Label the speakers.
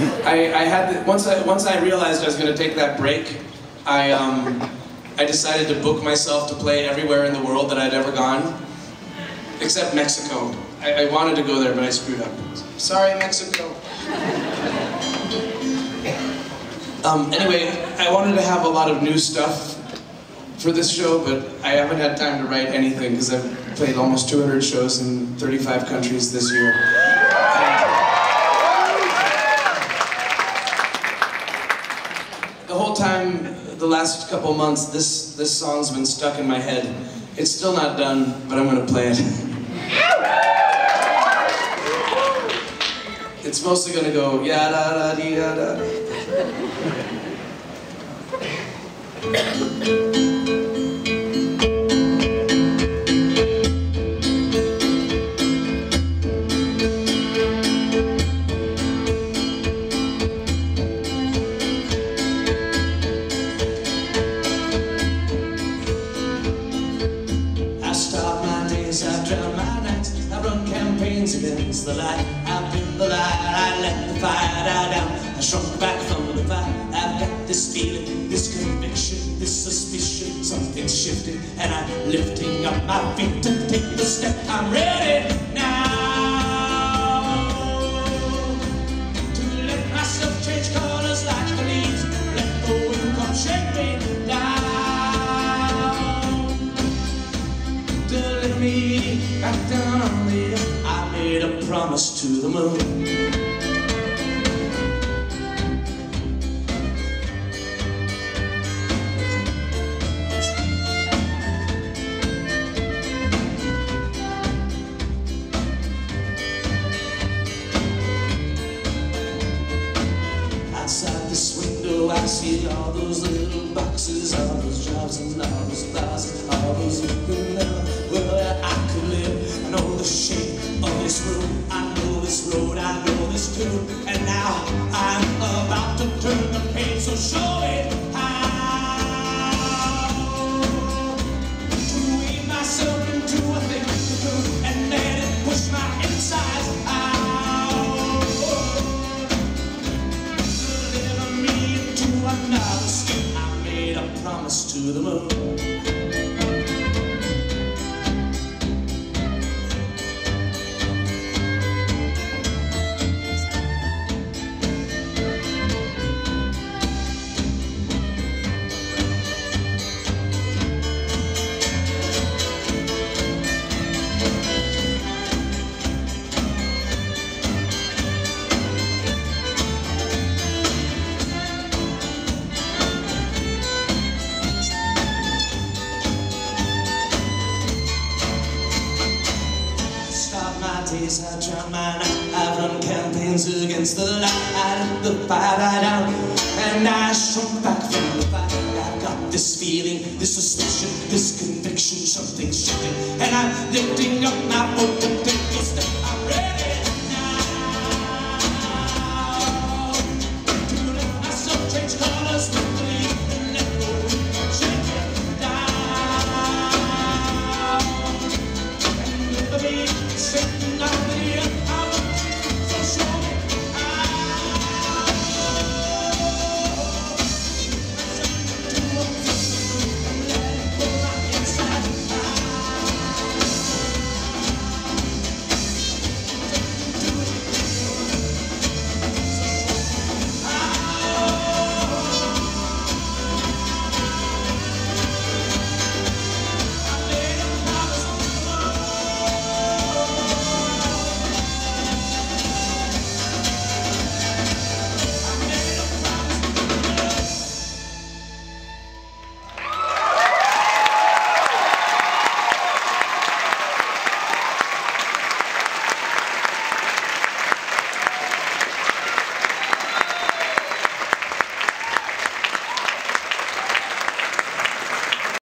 Speaker 1: I had once I realized I was going to take that break, I decided to book myself to play everywhere in the world that I'd ever gone, except Mexico. I wanted to go there, but I screwed up. Sorry, Mexico. Anyway, I wanted to have a lot of new stuff for this show, but I haven't had time to write anything because I've played almost 200 shows in 35 countries this year. The whole time, the last couple months, this song's been stuck in my head. It's still not done, but I'm gonna play it. It's mostly gonna go ya da da dee da da. I've drowned my nights, I've run campaigns against the light. I've been the light, I let the fire die down. I shrunk back from the fire. I've got this feeling, this conviction, this suspicion. Something's shifting and I'm lifting up my feet to take the step. I'm ready now to let myself change colors like the leaves. Let the wind come shake me down. Me back down on the earth. I made a promise to the moon. Outside this window I see all those little boxes, all those jobs and all those flowers, all those open doors. Well, I could live. I know the shape of this room. I know this road. I know this tune. And now I'm about to turn the page. So show me how to weave myself into a thing to do, and let it push my insides out. Deliver me into another skin. I made a promise to the moon. I've drowned my night, I've run campaigns against the light. I let the fire die down, and I shrunk back from the fire. I've got this feeling, this suspicion, this conviction, something's shifting, and I'm lifting up my foot to take